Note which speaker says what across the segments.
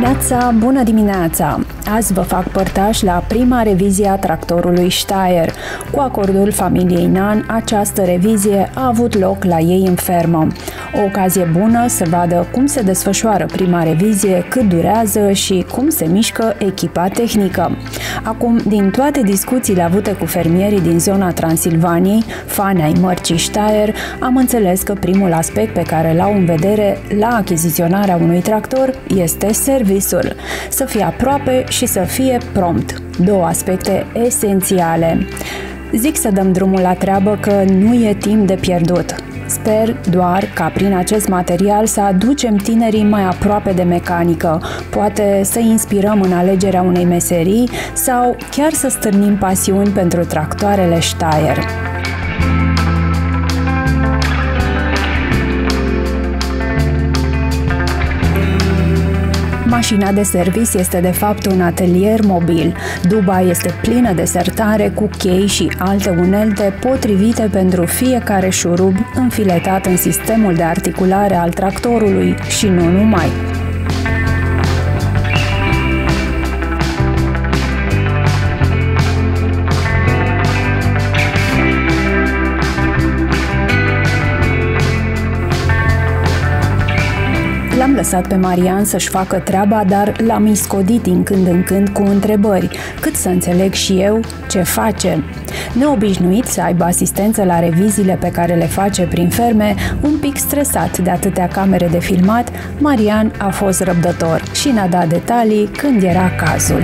Speaker 1: Neața, bună dimineața! Azi vă fac părtaș la prima revizie a tractorului Steyr. Cu acordul familiei Nan, această revizie a avut loc la ei în fermă. O ocazie bună să vadă cum se desfășoară prima revizie, cât durează și cum se mișcă echipa tehnică. Acum, din toate discuțiile avute cu fermierii din zona Transilvaniei, fani ai mărcii Steyr, am înțeles că primul aspect pe care l-au în vedere la achiziționarea unui tractor este serviciul. Să fie aproape și să fie prompt. Două aspecte esențiale. Zic să dăm drumul la treabă că nu e timp de pierdut. Sper doar ca prin acest material să aducem tinerii mai aproape de mecanică, poate să inspirăm în alegerea unei meserii sau chiar să stârnim pasiuni pentru tractoarele Steyr. Mașina de servis este de fapt un atelier mobil. Duba este plină de sertare cu chei și alte unelte potrivite pentru fiecare șurub înfiletat în sistemul de articulare al tractorului și nu numai. L-am lăsat pe Marian să-și facă treaba, dar l-am iscodit din când în când cu întrebări, cât să înțeleg și eu ce face. Neobișnuit să aibă asistență la reviziile pe care le face prin ferme, un pic stresat de atâtea camere de filmat, Marian a fost răbdător și ne-a dat detalii când era cazul.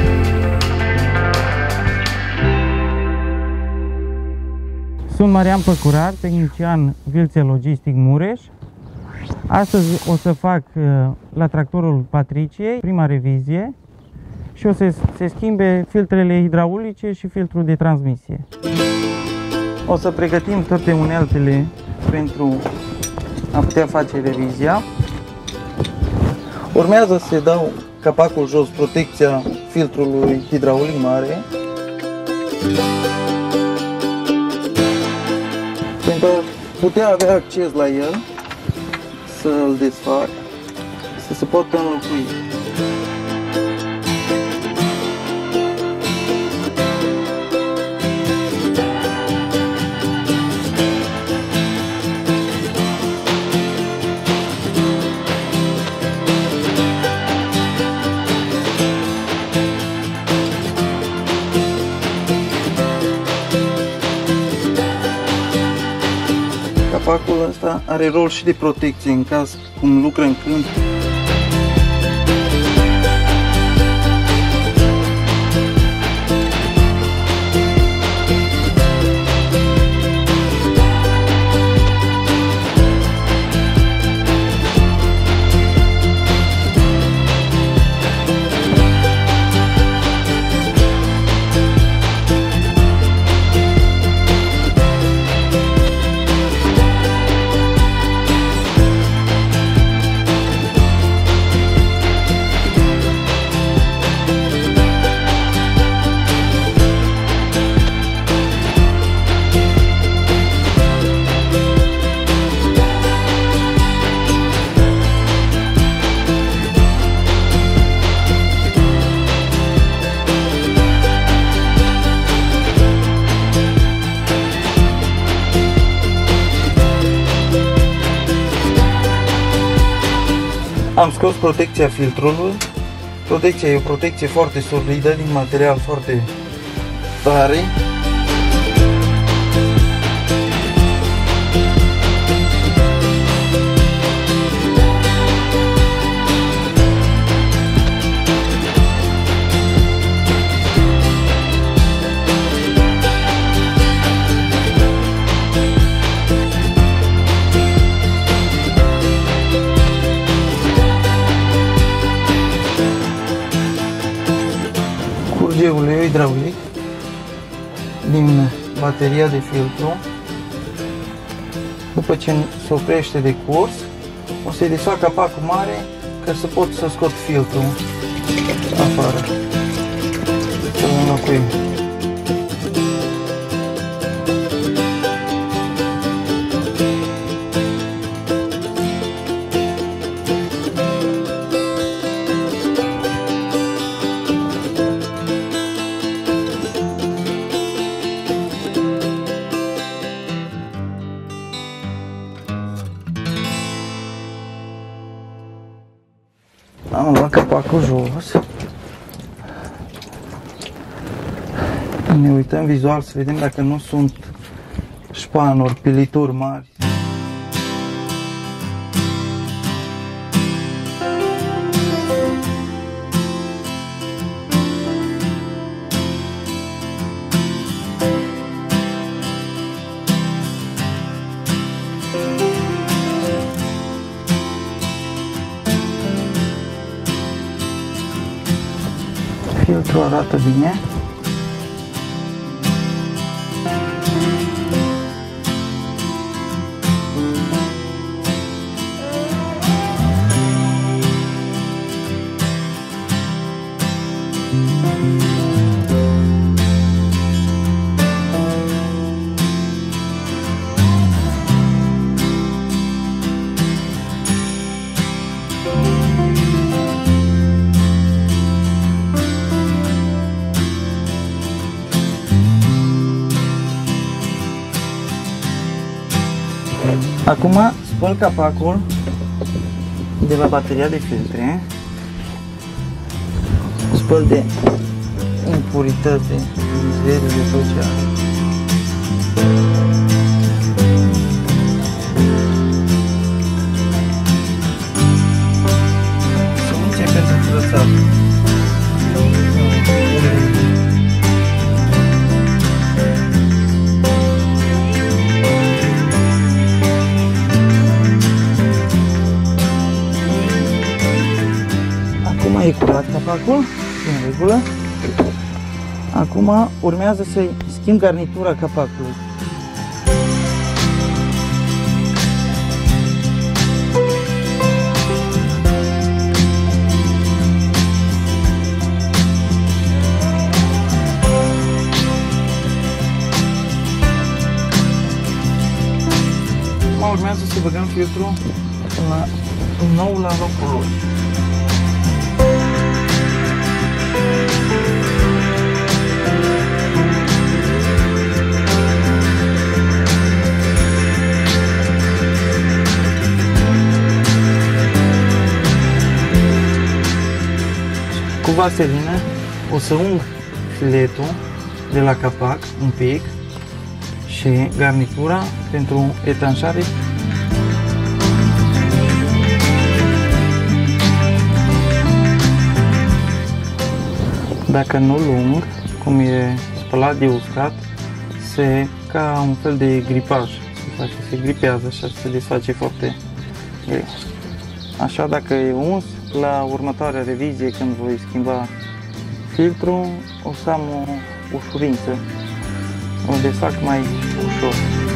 Speaker 2: Sunt Marian Păcurar, tehnician Vilțe Logistic Mureș. Astăzi o să fac la tractorul Patriciei prima revizie și o să se schimbe filtrele hidraulice și filtrul de transmisie. O să pregătim toate uneltele pentru a putea face revizia. Urmează să dau capacul jos, protecția filtrului hidraulic mare. Pentru a putea avea acces la el, să-l desfac, să se poată înlocui. Capacul ăsta are rol și de protecție în caz cum lucră în câmp. Am scos protecția filtrului. Protecția e o protecție foarte solidă, din material foarte tare. Ulei hidraulic din bateria de filtru. După ce se oprește de curs, o să-i desfac capacul mare ca să pot să scot filtrul afară. Să-l înlocuim. Am luat capacul jos. Ne uităm vizual să vedem dacă nu sunt șpanuri, pilituri mari. Filtrul arată bine. Acum spăl capacul de la bateria de filtre, spăl de impurități, de mizerii, de tot ce are. Să începem să curățăm. E curat capacul, în regulă. Acum urmează să-i schimb garnitura capacului. Acum urmează să băgăm filtrul nou la locul lui. Cu vaselină o să ung filetul de la capac un pic și garnitura pentru etanșare. Dacă nu lung, cum e spălat de uscat, se ca un fel de gripaj, se gripează și se desface foarte greu. Așa, dacă e uns, la următoarea revizie, când voi schimba filtrul, o să am o ușurință, o desfac mai ușor.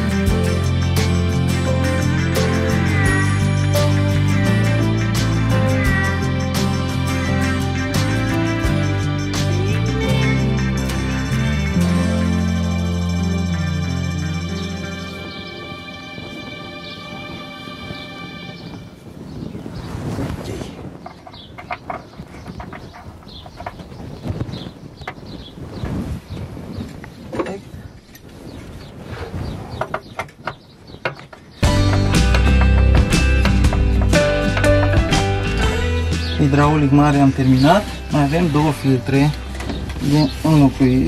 Speaker 2: Hidraulic mare am terminat, mai avem două filtre de înlocuit.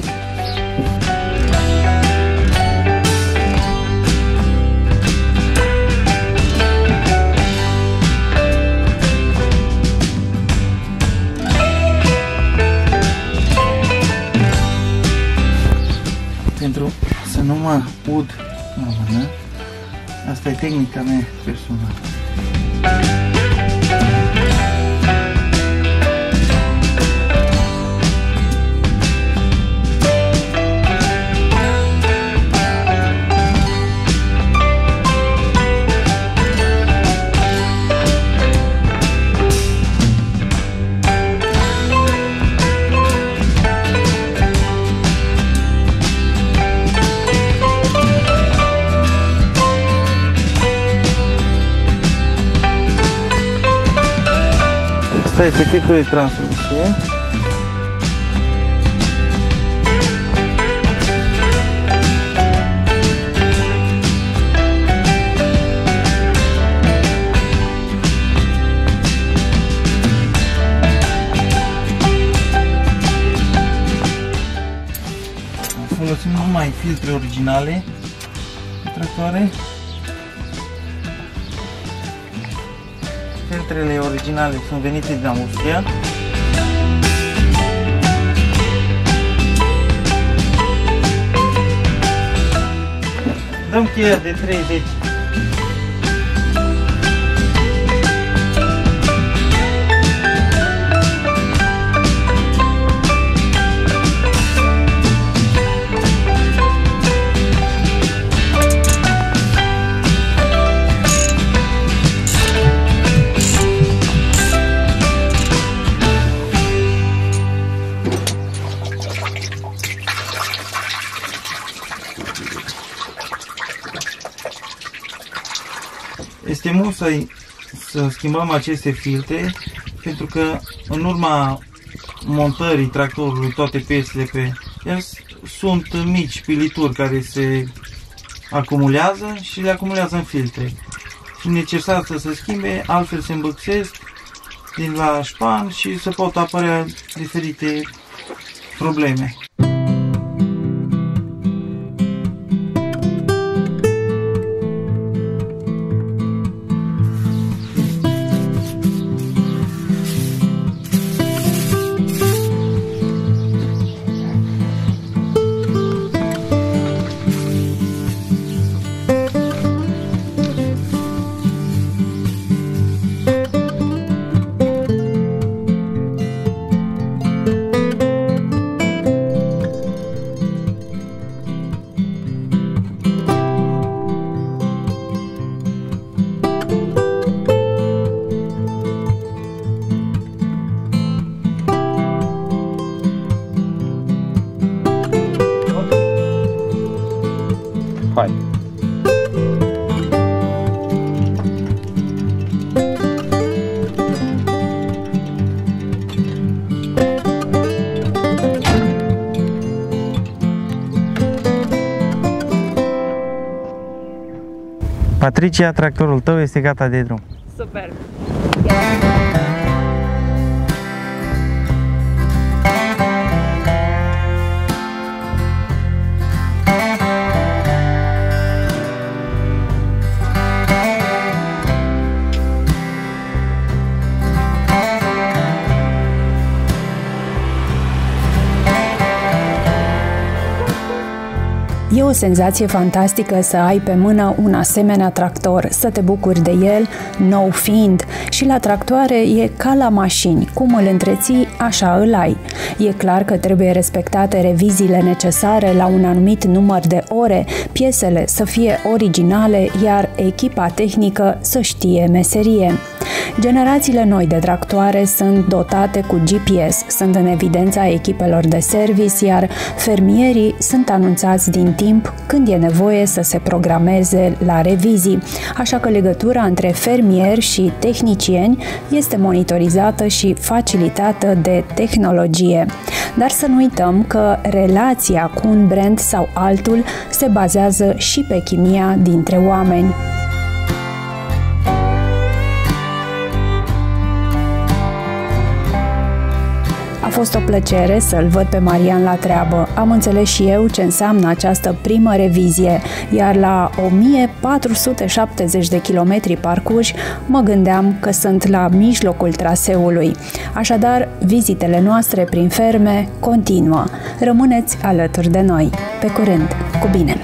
Speaker 2: Pentru să nu mă ud la mână, asta e tehnica mea personală. Asta este tipul de transmisie. sunt numai filtre originale de tractoare. Filtrele originale sunt venite din Austria. Dăm cheia de 30. Este musai să schimbăm aceste filtre, pentru că în urma montării tractorului toate piesele pe el sunt mici pilituri care se acumulează și le acumulează în filtre. Și necesar să se schimbe, altfel se îmbâxesc din la șpan și se pot apărea diferite probleme.
Speaker 3: Hai.
Speaker 2: Patricia, tractorul tău este gata de drum.
Speaker 1: Super! E o senzație fantastică să ai pe mână un asemenea tractor, să te bucuri de el, nou fiind, și la tractoare e ca la mașini, cum îl întreții, așa îl ai. E clar că trebuie respectate reviziile necesare la un anumit număr de ore, piesele să fie originale, iar echipa tehnică să știe meserie. Generațiile noi de tractoare sunt dotate cu GPS, sunt în evidența echipelor de service, iar fermierii sunt anunțați din timp când e nevoie să se programeze la revizii, așa că legătura între fermieri și tehnicieni este monitorizată și facilitată de tehnologie. Dar să nu uităm că relația cu un brand sau altul se bazează și pe chimia dintre oameni. A fost o plăcere să-l văd pe Marian la treabă. Am înțeles și eu ce înseamnă această primă revizie, iar la 1470 de kilometri parcurși mă gândeam că sunt la mijlocul traseului. Așadar, vizitele noastre prin ferme continuă. Rămâneți alături de noi. Pe curând! Cu bine!